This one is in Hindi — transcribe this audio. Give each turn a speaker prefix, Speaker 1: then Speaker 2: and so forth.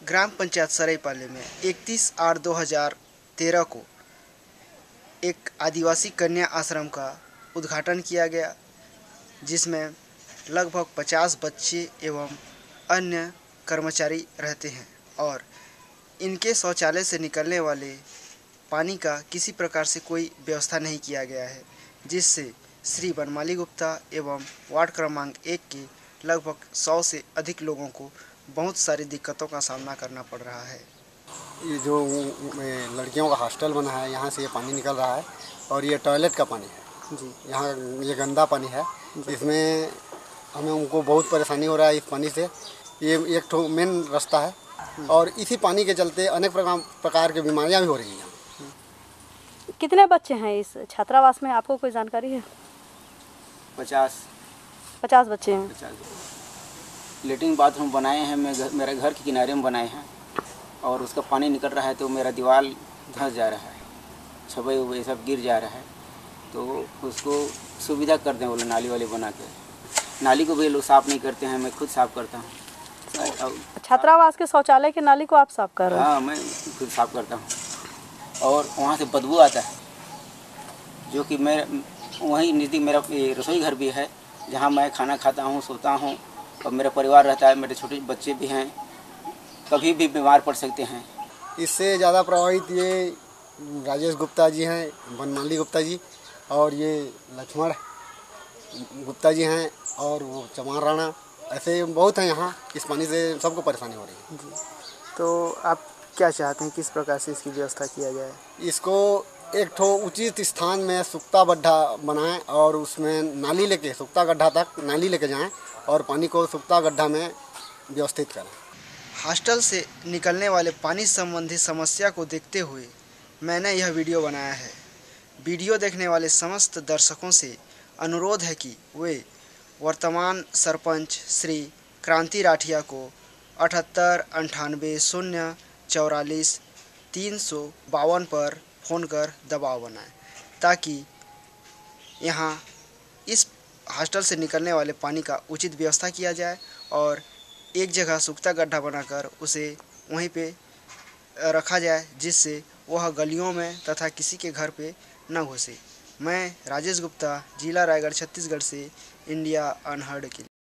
Speaker 1: ग्राम पंचायत सरायपाले में 31/8/2013 को एक आदिवासी कन्या आश्रम का उद्घाटन किया गया, जिसमें लगभग 50 बच्चे एवं अन्य कर्मचारी रहते हैं और इनके शौचालय से निकलने वाले पानी का किसी प्रकार से कोई व्यवस्था नहीं किया गया है, जिससे श्री बनमाली गुप्ता एवं वार्ड क्रमांक 1 के लगभग 100 से अधिक लोगों को बहुत सारी दिक्कतों का सामना करना पड़ रहा है।
Speaker 2: ये जो लड़कियों का हॉस्टल बना है, यहाँ से ये पानी निकल रहा है और ये टॉयलेट का पानी है जी। यहाँ ये गंदा पानी है, इसमें हमें उनको बहुत परेशानी हो रहा है इस पानी से। ये एक तो मेन रास्ता है और इसी पानी के चलते अनेक प्रकार की बीमारियाँ भी हो रही हैं।
Speaker 3: कितने बच्चे हैं इस छात्रावास में, आपको कोई जानकारी है? 50 बच्चे हैं।
Speaker 4: 50 लेटरिन बाथरूम बनाए हैं, मेरे घर के किनारे में बनाए हैं और उसका पानी निकल रहा है तो मेरा दीवार धंस जा रहा है, छबे हुए सब गिर जा रहा है, तो उसको सुविधा कर दें बोले नाली वाले बना के। नाली को भी लोग साफ़ नहीं करते हैं, मैं खुद साफ़ करता हूँ।
Speaker 3: छात्रावास के शौचालय के नाली को आप साफ़ कर रहे हैं?
Speaker 4: हाँ, मैं खुद साफ़ करता हूँ और वहाँ से बदबू आता है, जो कि मैं वहीं नज़दीक मेरा रसोई घर भी है, जहाँ मैं खाना खाता हूँ, सोता हूँ और मेरा परिवार रहता है, मेरे छोटे बच्चे भी हैं, कभी भी बीमार पड़ सकते हैं।
Speaker 2: इससे ज़्यादा प्रभावित ये राजेश गुप्ता जी हैं, बनमाली गुप्ता जी, और ये लक्ष्मण गुप्ता जी हैं और वो चमार राणा, ऐसे बहुत हैं यहाँ। इस पानी से सबको परेशानी हो रही है
Speaker 1: जी। तो आप क्या चाहते हैं, किस प्रकार से इसकी व्यवस्था किया जाए?
Speaker 2: इसको एक ठो उचित स्थान में सुक्ता गड्ढा बनाएं और उसमें नाली लेके सुक्ता गड्ढा तक नाली लेके जाएं और पानी को सुक्ता गड्ढा में व्यवस्थित करें।
Speaker 1: हॉस्टल से निकलने वाले पानी संबंधी समस्या को देखते हुए मैंने यह वीडियो बनाया है। वीडियो देखने वाले समस्त दर्शकों से अनुरोध है कि वे वर्तमान सरपंच श्री क्रांति राठिया को 7898 044 352 पर फ़ोन कर दबाव बनाएं, ताकि यहाँ इस हॉस्टल से निकलने वाले पानी का उचित व्यवस्था किया जाए और एक जगह सूखता गड्ढा बनाकर उसे वहीं पे रखा जाए, जिससे वह गलियों में तथा किसी के घर पे न घुसे। मैं राजेश गुप्ता, जिला रायगढ़, छत्तीसगढ़ से इंडिया अनहर्ड के लिए।